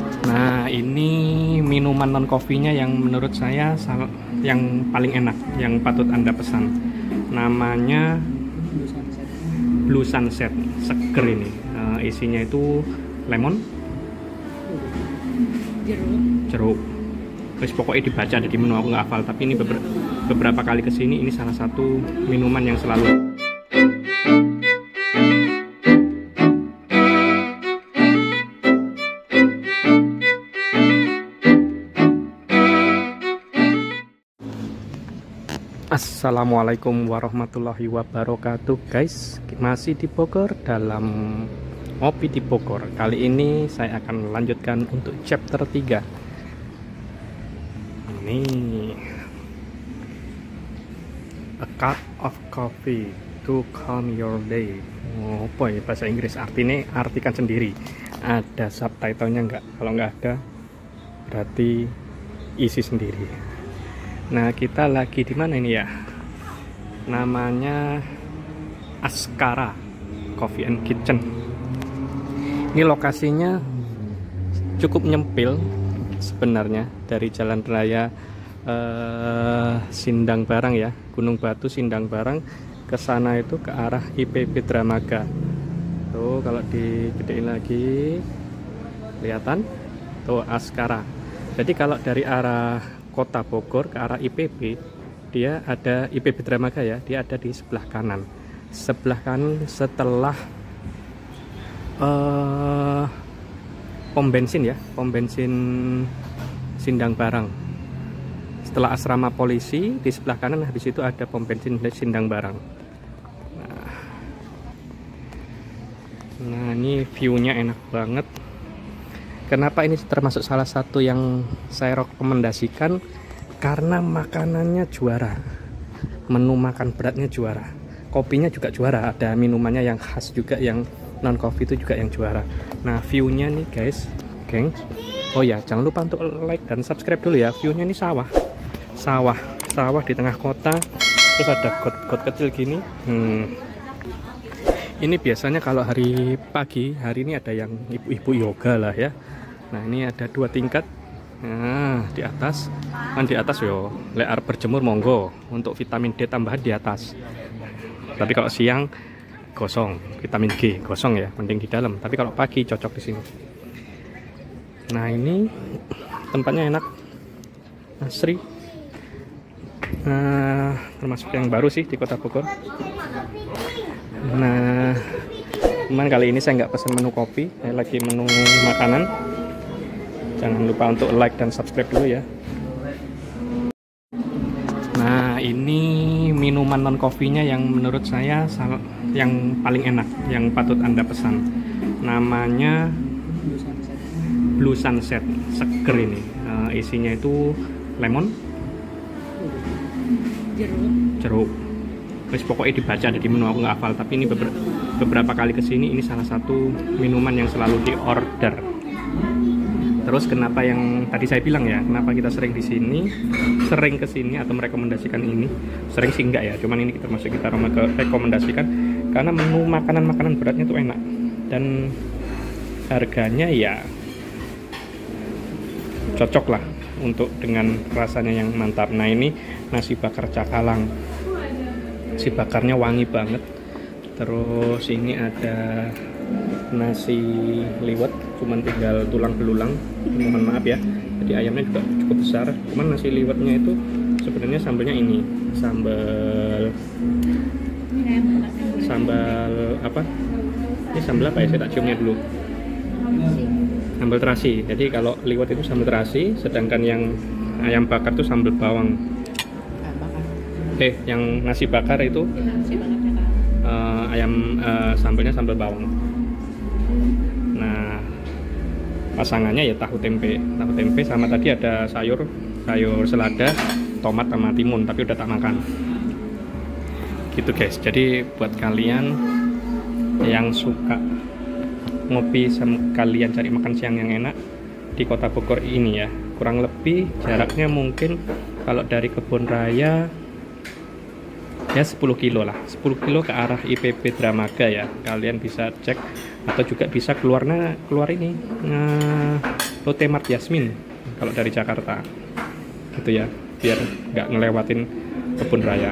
Nah, ini minuman non coffee-nya yang menurut saya yang paling enak, yang patut Anda pesan. Namanya Blue Sunset, seger ini. Isinya itu lemon, jeruk. Terus pokoknya dibaca ada di menu, aku nggak hafal, tapi ini beberapa kali kesini ini salah satu minuman yang selalu. Assalamualaikum warahmatullahi wabarakatuh guys, masih di Bogor dalam ngopi di Bogor. Kali ini saya akan melanjutkan untuk chapter 3. Ini a cup of coffee to calm your day. Oh boy, bahasa Inggris artinya artikan sendiri. Ada subtitlenya nggak? Kalau nggak ada berarti isi sendiri. Nah, kita lagi di mana ini ya? Namanya Askara Coffee and Kitchen. Ini lokasinya cukup nyempil sebenarnya dari Jalan Raya Sindang Barang ya, Gunung Batu Sindang Barang ke sana itu ke arah IPB Dramaga. Tuh kalau digedein lagi kelihatan tuh Askara. Jadi kalau dari arah Kota Bogor ke arah IPB, dia ada IPB Dramaga ya, dia ada di sebelah kanan setelah pom bensin ya, pom bensin Sindang Barang. Setelah asrama polisi di sebelah kanan, habis itu ada pom bensin Sindang Barang. Nah ini view-nya enak banget. Kenapa ini termasuk salah satu yang saya rekomendasikan? Karena makanannya juara, menu makan beratnya juara, kopinya juga juara, ada minumannya yang khas juga, yang non coffee itu juga yang juara. Nah view-nya nih guys, geng. Oh ya, jangan lupa untuk like dan subscribe dulu ya. View-nya ini sawah di tengah kota, terus ada got kecil gini. Ini biasanya kalau hari pagi, hari ini ada yang ibu-ibu yoga lah ya. Nah ini ada 2 tingkat. Nah di atas yo, lear berjemur monggo, untuk vitamin D tambahan di atas. Tapi kalau siang gosong, vitamin G gosong ya, mending di dalam. Tapi kalau pagi cocok di sini. Nah ini tempatnya enak, asri. Termasuk yang baru sih di Kota Bogor. Nah cuman kali ini saya nggak pesan menu kopi, saya lagi menu makanan. Jangan lupa untuk like dan subscribe dulu ya. Nah ini minuman non coffee-nya yang menurut saya yang paling enak, yang patut Anda pesan. Namanya Blue Sunset, seger ini. Isinya itu lemon, jeruk. Terus pokoknya dibaca ada di menu, aku nggak hafal, tapi ini beberapa kali kesini ini salah satu minuman yang selalu di order. Terus kenapa yang tadi saya bilang ya, kenapa kita sering kesini atau merekomendasikan ini? Sering sih enggak ya, cuman ini termasuk kita rekomendasikan karena menu makanan beratnya tuh enak dan harganya ya cocok lah untuk dengan rasanya yang mantap. Nah ini nasi bakar cakalang, nasi bakarnya wangi banget. Terus ini ada nasi liwet, cuman tinggal tulang belulang, mohon maaf ya. Jadi ayamnya juga cukup besar, cuman nasi liwetnya itu sebenarnya sambalnya ini sambal apa? Ini sambal apa ya? Saya tak ciumnya dulu. Sambal terasi. Jadi kalau liwet itu sambal terasi, sedangkan yang ayam bakar itu sambal bawang. Yang nasi bakar itu sambalnya sambal bawang. Nah pasangannya ya tahu tempe sama tadi ada sayur selada, tomat sama timun, tapi udah tak makan gitu guys. Jadi buat kalian yang suka ngopi sekalian cari makan siang yang enak di Kota Bogor ini ya, kurang lebih jaraknya mungkin kalau dari Kebun Raya ya 10 kilo lah, 10 kilo ke arah IPB Dramaga ya. Kalian bisa cek atau juga bisa keluar ini Lotte Mart Yasmin kalau dari Jakarta gitu ya, biar nggak ngelewatin kebun raya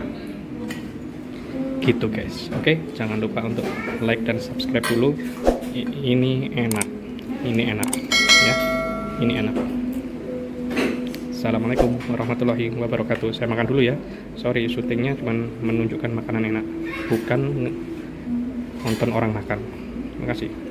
gitu guys. Oke, jangan lupa untuk like dan subscribe dulu. Ini enak ya, ini enak. Assalamualaikum warahmatullahi wabarakatuh. Saya makan dulu ya, sorry syutingnya cuma menunjukkan makanan enak, bukan nonton orang makan. Terima kasih.